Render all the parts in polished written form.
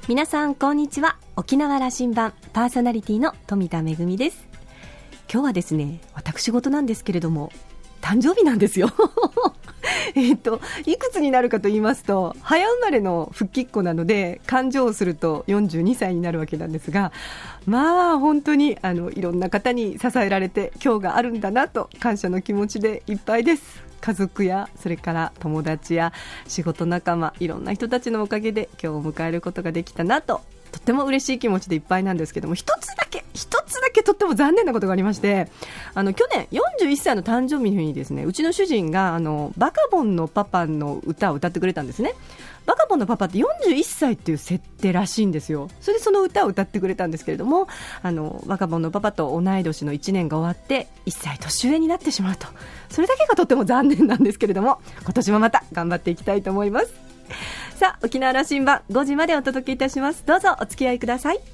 皆さんこんにちは。沖縄羅針盤パーソナリティの富田恵です。今日はですね、私事なんですけれども誕生日なんですよいくつになるかと言いますと、早生まれの復帰っ子なので勘定をすると42歳になるわけなんですが、まあ本当にいろんな方に支えられて今日があるんだなと感謝の気持ちでいっぱいです。家族やそれから友達や仕事仲間、いろんな人たちのおかげで今日を迎えることができたなと、とっても嬉しい気持ちでいっぱいなんですけども、一つだけとっても残念なことがありまして、去年41歳の誕生日の日にですね、うちの主人がバカボンのパパの歌を歌ってくれたんですね。バカボンのパパって41歳っていう設定らしいんですよ。それでその歌を歌ってくれたんですけれども、バカボンのパパと同い年の1年が終わって1歳年上になってしまうと、それだけがとっても残念なんですけれども、今年もまた頑張っていきたいと思います。さあ、沖縄羅針盤5時までお届けいたします。どうぞお付き合いください。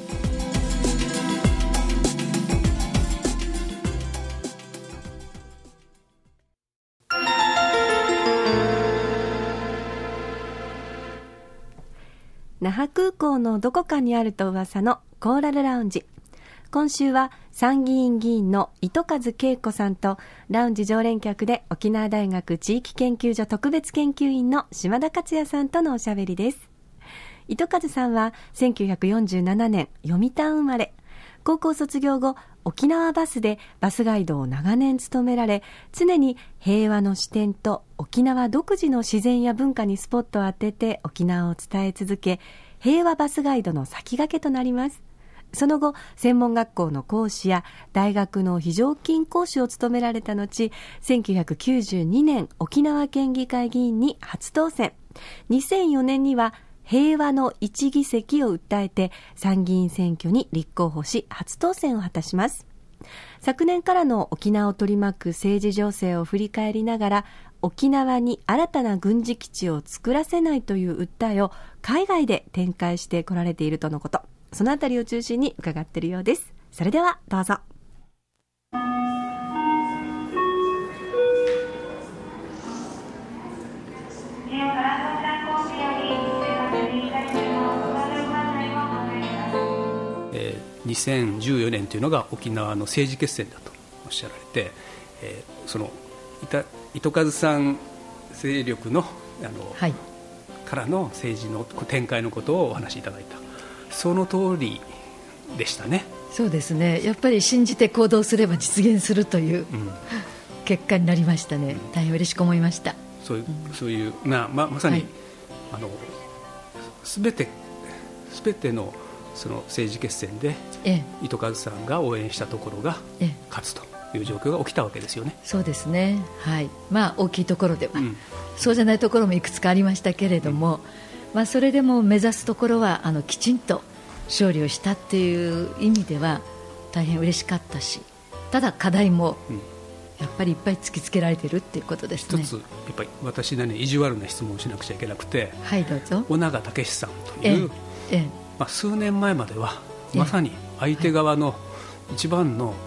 那覇空港のどこかにあると噂のコーラルラウンジ。今週は参議院議員の糸数恵子さんとラウンジ常連客で沖縄大学地域研究所特別研究員の島田克也さんとのおしゃべりです。糸数さんは1947年読谷生まれ、高校卒業後沖縄バスでバスガイドを長年務められ、常に平和の視点と沖縄独自の自然や文化にスポットを当てて沖縄を伝え続け、平和バスガイドの先駆けとなります。その後、専門学校の講師や大学の非常勤講師を務められた後、1992年沖縄県議会議員に初当選、2004年には平和の一議席を訴えて参議院選挙に立候補し初当選を果たします。昨年からの沖縄を取り巻く政治情勢を振り返りながら、沖縄に新たな軍事基地を作らせないという訴えを海外で展開してこられているとのこと。そのあたりを中心に伺っているようです。それではどうぞ。 2014年というのが沖縄の政治決戦だとおっしゃられて、その糸数さん勢力のはい、からの政治の展開のことをお話しいただいた、その通りでしたね。 そうですね、やっぱり信じて行動すれば実現するという、結果になりましたね。大変嬉しく思いました。 そういうまさに、はい、全てのその政治決戦で、糸数さんが応援したところが勝つという状況が起きたわけですよね。 そうですね、はい、大きいところでは、そうじゃないところもいくつかありましたけれども、それでも目指すところはきちんと勝利をしたっていう意味では大変嬉しかったし、ただ課題もやっぱりいっぱい突きつけられているっていうことですね。 一つやっぱり私なりに意地悪な質問をしなくちゃいけなくて、 はい、どうぞ。 尾長武さんという、数年前まではまさに相手側の一番の、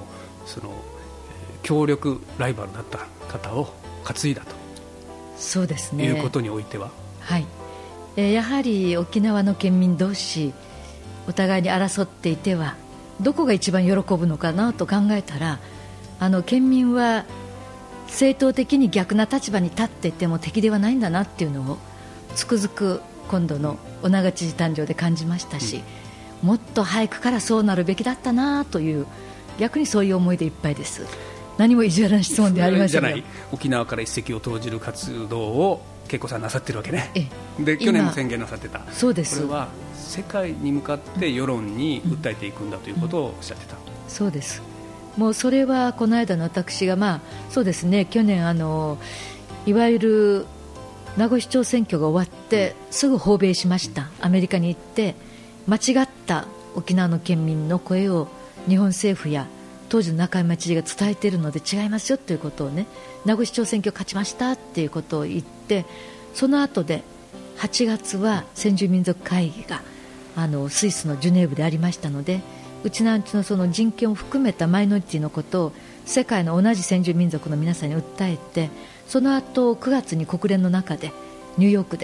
協力ライバルだった方を担いだと、 そうですね、 いうことにおいては、 はい、やはり沖縄の県民同士お互いに争っていてはどこが一番喜ぶのかなと考えたら、県民は正当的に逆な立場に立っていても敵ではないんだなっていうのをつくづく今度の尾長知事誕生で感じましたし、もっと早くからそうなるべきだったなという、逆にそういう思いでいっぱいです。何も意地悪な質問でありませんが、 沖縄から一石を投じる活動を恵子さんなさってるわけね。で去年も宣言なさってた。 そうです。 これは世界に向かって世論に訴えていくんだということをおっしゃってた。 そうです。もうそれはこの間の私が、そうですね、去年いわゆる名護市長選挙が終わってすぐ訪米しました。アメリカに行って間違った沖縄の県民の声を日本政府や当時の中山知事が伝えているので違いますよということをね、名護市長選挙勝ちましたっていうことを言って、その後で8月は先住民族会議がスイスのジュネーブでありましたので、うちのその人権を含めたマイノリティのことを世界の同じ先住民族の皆さんに訴えて、その後9月に国連の中でニューヨークで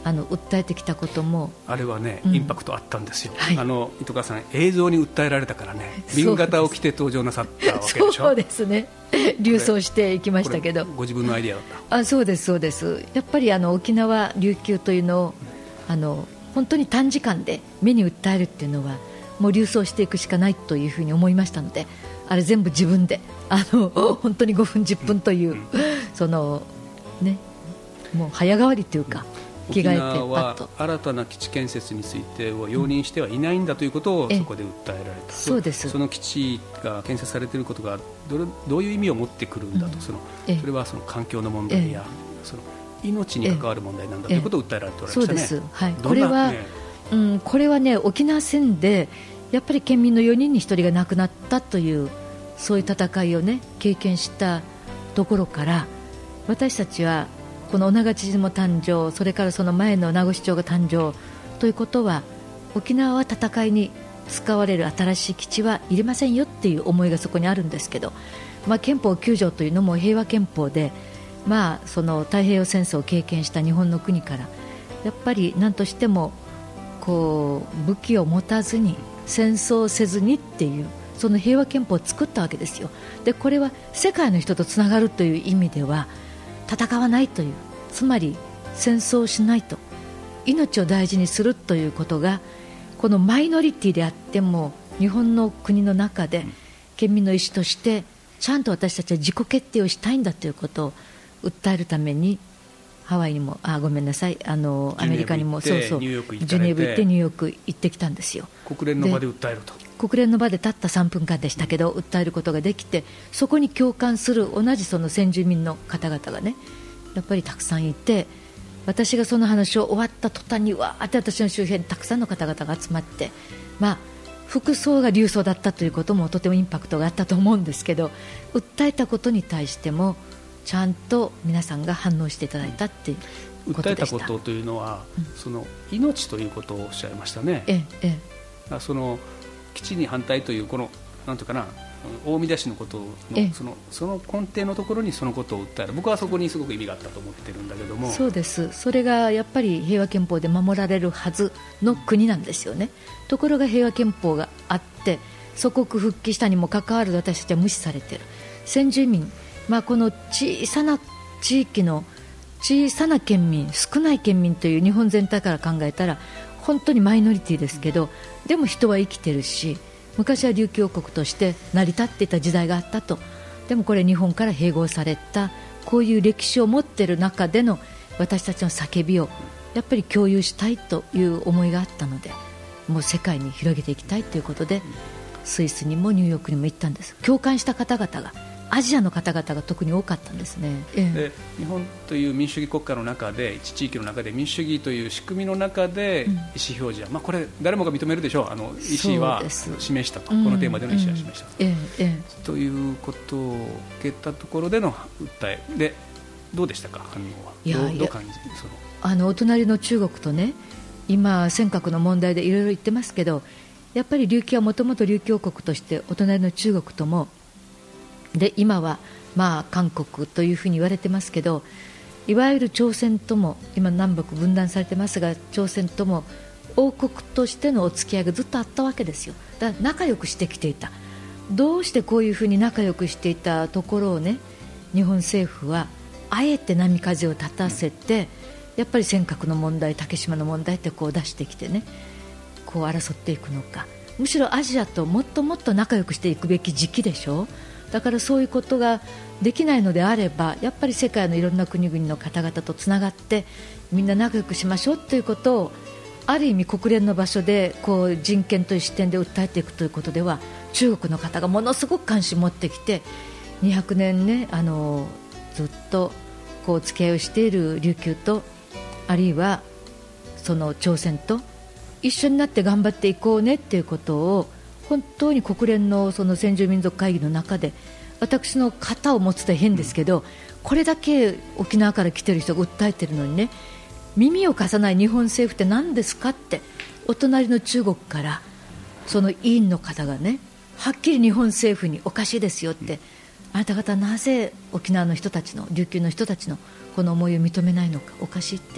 訴えてきたこともあれはね、インパクトあったんですよ、はい、糸川さん映像に訴えられたからね、紅型を着て登場なさったわけでしょ。 そうですね、流走していきましたけど、 ご自分のアイデアだった。 そうですそうです。やっぱり沖縄琉球というのを本当に短時間で目に訴えるっていうのはもう流走していくしかないというふうに思いましたので、あれ全部自分で本当に5分10分という、そのね、もう早変わりというか、 沖縄は新たな基地建設についてを容認してはいないんだということをそこで訴えられた。 そうです。 その基地が建設されていることがどういう意味を持ってくるんだと、それはその環境の問題や、その命に関わる問題なんだということを訴えられておられましたね。 そうです、はい、これはね、沖縄戦でやっぱり県民の4人に1人が亡くなったという、そういう戦いをね経験したところから、私たちはこの女川知事も誕生、それからその前の名護市長が誕生ということは、沖縄は戦いに使われる新しい基地はいりませんよっていう思いがそこにあるんですけど、憲法9条というのも平和憲法で、その太平洋戦争を経験した日本の国から、やっぱり何としてもこう武器を持たずに戦争せずにっていう、その平和憲法を作ったわけですよ。でこれは世界の人とつながるという意味では、戦わないという、つまり戦争をしないと、命を大事にするということが、このマイノリティであっても日本の国の中で県民の意思としてちゃんと私たちは自己決定をしたいんだということを訴えるために、ハワイにもごめんなさい、アメリカにもジュネーブ行ってニューヨーク行ってきたんですよ。 国連の場で訴えると。 国連の場でたった3分間でしたけど、訴えることができて、そこに共感する同じその先住民の方々がね、やっぱりたくさんいて、私がその話を終わった途端にわーって私の周辺にたくさんの方々が集まって、服装が流走だったということもとてもインパクトがあったと思うんですけど、訴えたことに対してもちゃんと皆さんが反応していただいたっていうことでした。 訴えたことというのは、その命ということをおっしゃいましたね。その基地に反対というこのなんていうかな、大見出しのことのその根底のところにそのことを訴える、僕はそこにすごく意味があったと思ってるんだけども。 そうです。それがやっぱり平和憲法で守られるはずの国なんですよね。ところが平和憲法があって祖国復帰したにもかかわらず私たちは無視されている先住民、この小さな地域の小さな県民、少ない県民という日本全体から考えたら本当にマイノリティですけど、でも人は生きてるし、昔は琉球王国として成り立っていた時代があったと。でもこれ日本から併合された、こういう歴史を持っている中での私たちの叫びをやっぱり共有したいという思いがあったので、もう世界に広げていきたいということでスイスにもニューヨークにも行ったんです。共感した方々が、アジアの方々が特に多かったんですね。 で日本という民主主義国家の中で、一地域の中で民主主義という仕組みの中で意思表示は、これ誰もが認めるでしょう。意思は示したと、このテーマでの意思は示したと、ということを受けたところでの訴えで、どうでしたか、反応は。どう感じお隣の中国とね、今尖閣の問題でいろいろ言ってますけど、やっぱり琉球はもともと琉球王国としてお隣の中国ともで、今は韓国というふうに言われてますけど、いわゆる朝鮮とも今南北分断されてますが、朝鮮とも王国としてのお付き合いがずっとあったわけですよ。だから仲良くしてきていた。どうしてこういうふうに仲良くしていたところをね、日本政府はあえて波風を立たせて、やっぱり尖閣の問題、竹島の問題ってこう出してきてね、こう争っていくのか。むしろアジアともっともっと仲良くしていくべき時期でしょ。だからそういうことができないのであれば、やっぱり世界のいろんな国々の方々とつながってみんな仲良くしましょうということを、ある意味国連の場所でこう人権という視点で訴えていくということでは、中国の方がものすごく関心を持ってきて、200年ね、ずっとこう付き合いをしている琉球と、あるいはその朝鮮と一緒になって頑張っていこうねっていうことを、本当に国連のその先住民族会議の中で、私の肩を持つと変ですけど、これだけ沖縄から来ている人が訴えているのにね、耳を貸さない日本政府って何ですかって、お隣の中国からその委員の方がね、はっきり日本政府におかしいですよって、あなた方なぜ沖縄の人たちの、琉球の人たちのこの思いを認めないのか、おかしいって、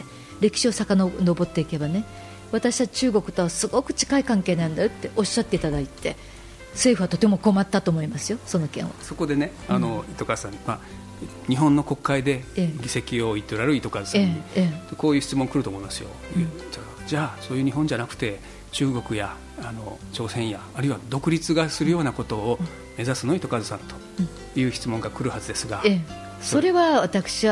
歴史を遡っていけばね、私は中国とはすごく近い関係なんだよっておっしゃっていただいて、政府はとても困ったと思いますよ、その件を。 そこでね、糸数さん、日本の国会で議席を言っておられる糸数さんに、こういう質問来ると思いますよ、じゃあそういう日本じゃなくて中国や朝鮮やあるいは独立がするようなことを目指すの糸数さんという質問が来るはずですが、 それは私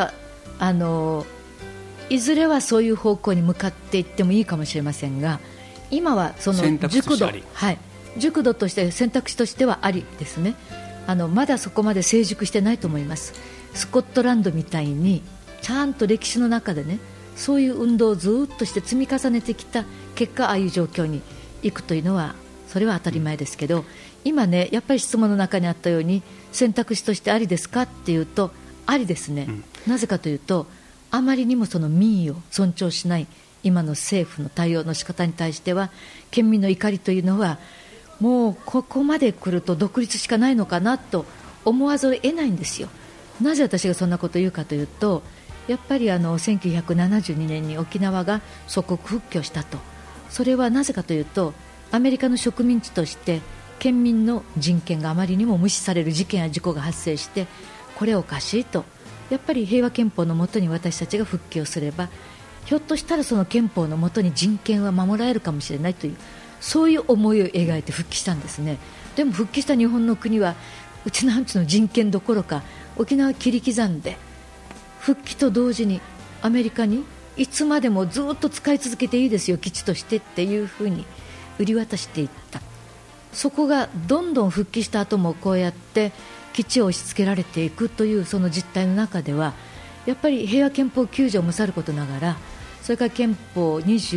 はいずれはそういう方向に向かっていってもいいかもしれませんが、今はその熟度として選択肢としてはありですね。まだそこまで成熟してないと思います。スコットランドみたいにちゃんと歴史の中でね、そういう運動をずっとして積み重ねてきた結果、ああいう状況に行くというのはそれは当たり前ですけど、今ね、やっぱり質問の中にあったように選択肢としてありですかっていうと、ありですね、なぜかというと、あまりにもその民意を尊重しない今の政府の対応の仕方に対しては、県民の怒りというのはもうここまで来ると独立しかないのかなと思わざるを得ないんですよ。なぜ私がそんなことを言うかというと、やっぱり1972年に沖縄が祖国復帰をしたと。それはなぜかというと、アメリカの植民地として県民の人権があまりにも無視される事件や事故が発生して、これおかしいと、やっぱり平和憲法のもとに私たちが復帰をすれば、ひょっとしたらその憲法のもとに人権は守られるかもしれないという、そういう思いを描いて復帰したんですね。でも復帰した日本の国はうちなんちの人権どころか、沖縄を切り刻んで復帰と同時にアメリカにいつまでもずっと使い続けていいですよ、基地としてっていうふうに売り渡していった。そこがどんどん復帰した後もこうやって基地を押し付けられていくというその実態の中では、やっぱり平和憲法9条もさることながら、それから憲法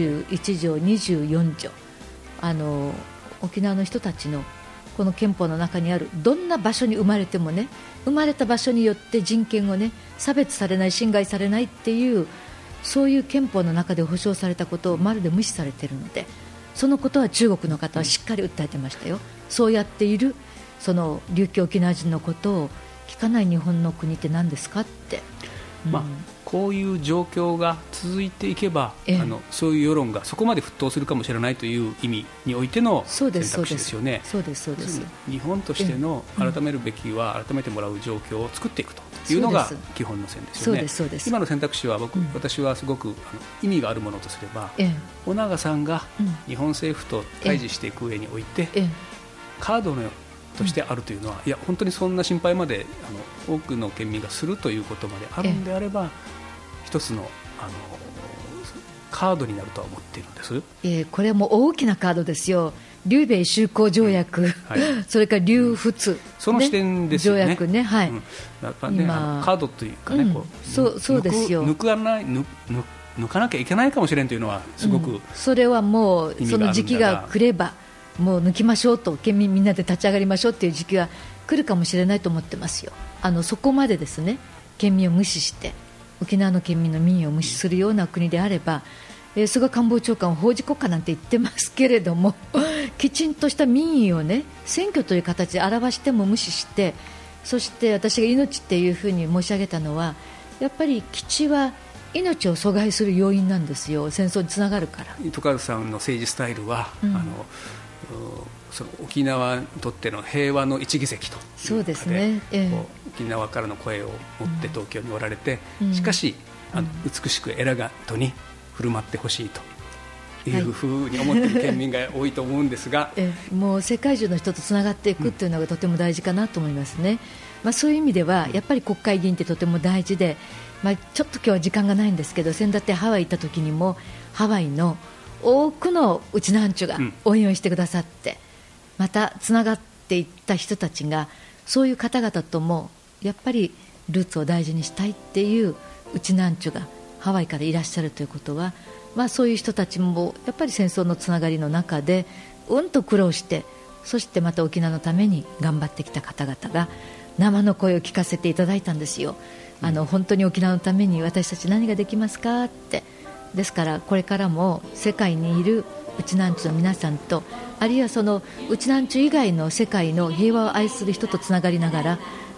21条24条、沖縄の人たちのこの憲法の中にあるどんな場所に生まれてもね、生まれた場所によって人権をね、差別されない、侵害されないっていう、そういう憲法の中で保障されたことをまるで無視されているので、そのことは中国の方はしっかり訴えてましたよ。そうやっているその琉球沖縄人のことを聞かない日本の国って何ですかって、 こういう状況が続いていけば、そういう世論がそこまで沸騰するかもしれないという意味においての選択肢ですよね。 そうです、そうです。 日本としての改めるべきは改めてもらう状況を作っていくというのが基本の線ですよね。 そうです。 今の選択肢は私はすごく意味があるものとすれば、尾長さんが日本政府と対峙していく上において、カードのとしてあるというのは、いや本当にそんな心配まで多くの県民がするということまであるんであれば、一つのカードになるとは思っているんです。 これはもう大きなカードですよ。琉米修好条約、それから琉仏、 その視点ですよね。 条約ね、 カードというかね、 そうですよ。 抜かなきゃいけないかもしれんというのはすごく、 それはもうその時期が来ればもう抜きましょうと、県民みんなで立ち上がりましょうという時期が来るかもしれないと思ってますよ。そこまでですね、県民を無視して沖縄の県民の民意を無視するような国であれば、菅官房長官は法治国家なんて言ってますけれどもきちんとした民意をね、選挙という形で表しても無視して、そして私が命っていうふうに申し上げたのは、やっぱり基地は命を阻害する要因なんですよ。戦争につながるから。 糸数さんの政治スタイルは、その沖縄にとっての平和の一議席というかで、 そうですね、 沖縄からの声を持って東京におられて、しかし美しくエレガントに振る舞ってほしいというふうに思っている県民が多いと思うんですが、 もう世界中の人とつながっていくというのがとても大事かなと思いますね。そういう意味ではやっぱり国会議員ってとても大事で、ちょっと今日は時間がないんですけど、先だってハワイ行った時にもハワイの多くのうちなんちゅが応援をしてくださって、またつながっていった人たちが、そういう方々ともやっぱりルーツを大事にしたいっていううちなんちゅがハワイからいらっしゃるということは、そういう人たちもやっぱり戦争のつながりの中でうんと苦労して、そしてまた沖縄のために頑張ってきた方々が生の声を聞かせていただいたんですよ。本当に沖縄のために私たち何ができますかって。ですからこれからも世界にいるうちなんちゅの皆さんと、あるいはそのうちなんちゅ以外の世界の平和を愛する人とつながりながら、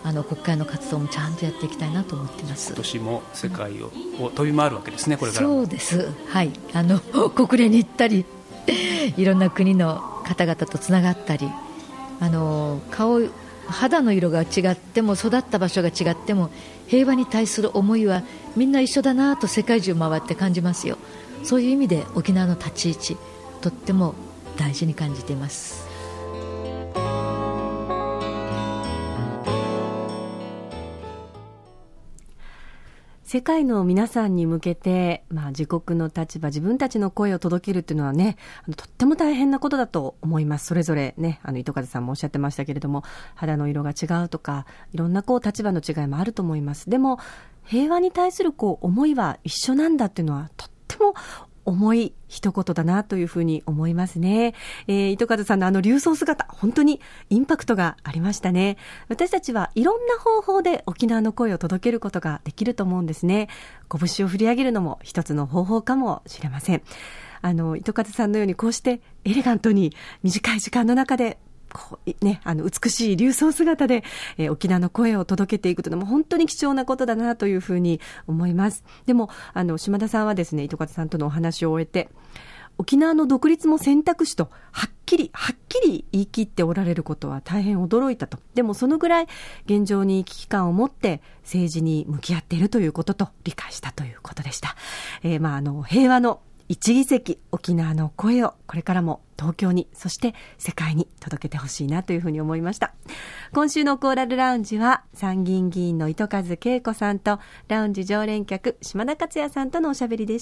国会の活動もちゃんとやっていきたいなと思っています。 今年も世界を飛び回るわけですね、これからも。 そうです、はい、国連に行ったりいろんな国の方々とつながったり、肌の色が違っても育った場所が違っても平和に対する思いはみんな一緒だなと世界中回って感じますよ。そういう意味で沖縄の立ち位置とっても大事に感じています。 世界の皆さんに向けて、自国の立場、自分たちの声を届けるっていうのはね、とっても大変なことだと思います。それぞれね、糸数さんもおっしゃってましたけれども、肌の色が違うとか、いろんな立場の違いもあると思います。でも、平和に対する思いは一緒なんだっていうのは、とっても重い一言だなというふうに思いますね。糸数さんの琉装姿、本当にインパクトがありましたね。私たちはいろんな方法で沖縄の声を届けることができると思うんですね。拳を振り上げるのも一つの方法かもしれません。糸数さんのようにこうしてエレガントに短い時間の中で美しい琉装姿で、沖縄の声を届けていくというのも本当に貴重なことだなというふうに思います。でも島田さんはですね、糸数さんとのお話を終えて、沖縄の独立も選択肢とはっきり言い切っておられることは大変驚いたと。でもそのぐらい現状に危機感を持って政治に向き合っているということと理解したということでした。平和の一議席、沖縄の声をこれからも東京に、そして世界に届けてほしいなというふうに思いました。今週のコーラルラウンジは参議院議員の糸数慶子さんとラウンジ常連客島田克也さんとのおしゃべりでした。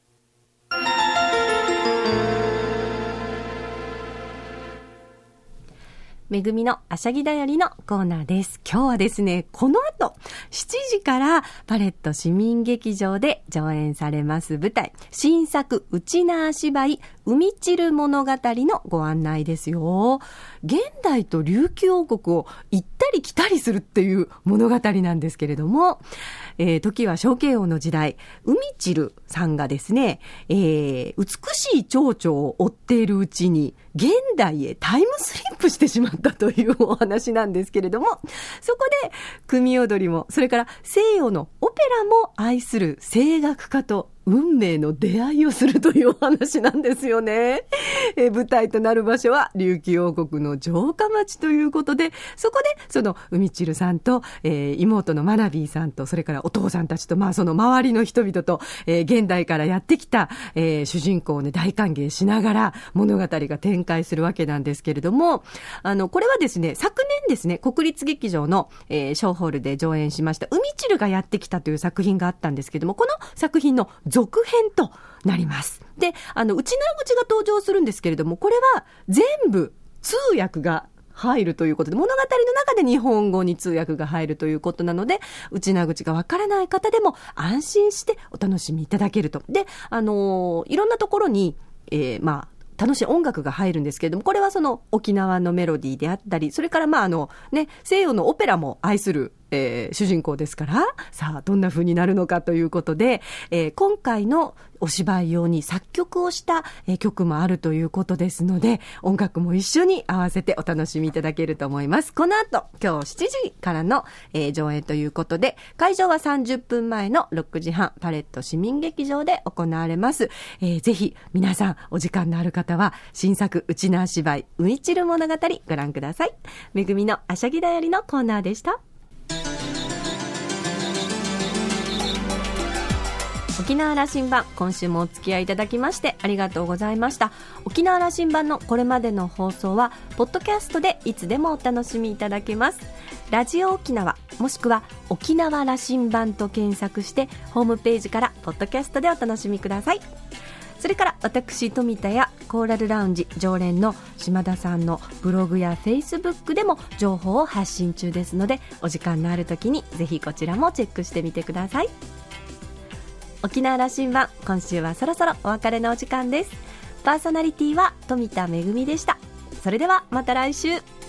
めぐみのあしゃぎだよりのコーナーです。今日はですね、この後7時からパレット市民劇場で上演されます舞台、新作内縄芝居海散る物語のご案内ですよ。現代と琉球王国を行ったり来たりするっていう物語なんですけれども、時は小慶王の時代、海散るさんがですね、美しい蝶々を追っているうちに現代へタイムスリップしてしまったというお話なんですけれども、そこで組踊りも、それから西洋のオペラも愛する声楽家と運命の出会いをするというお話なんですよね。舞台となる場所は琉球王国の城下町ということで、そこでその海散るさんと、妹のマナビーさんと、それからお父さんたちと、その周りの人々と、現代からやってきた、主人公をね、大歓迎しながら物語が展開するわけなんですけれども、これはですね、昨年ですね、国立劇場の、小ホールで上演しました海散るがやってきたという作品があったんですけれども、この作品の続編となります。で、内縄口が登場するんですけれども、これは全部通訳が入るということで、物語の中で日本語に通訳が入るということなので、内縄口がわからない方でも安心してお楽しみいただけると。で、いろんなところに、楽しい音楽が入るんですけれども、これはその沖縄のメロディーであったり、それから西洋のオペラも愛する主人公ですから、さあどんな風になるのかということで、今回のお芝居用に作曲をした、曲もあるということですので、音楽も一緒に合わせてお楽しみいただけると思います。この後今日7時からの、上演ということで、会場は30分前の6時半パレット市民劇場で行われます。ぜひ皆さんお時間のある方は新作内縄芝居海散る物語ご覧ください。めぐみのあしゃぎだよりのコーナーでした。沖縄羅針盤、今週もお付き合いいただきましてありがとうございました。沖縄羅針盤のこれまでの放送はポッドキャストでいつでもお楽しみいただけます。ラジオ沖縄もしくは沖縄羅針盤と検索してホームページからポッドキャストでお楽しみください。それから私富田やコーラルラウンジ常連の島田さんのブログやフェイスブックでも情報を発信中ですので、お時間のある時にぜひこちらもチェックしてみてください。沖縄羅針盤、今週はそろそろお別れのお時間です。パーソナリティは富田恵でした。それではまた来週。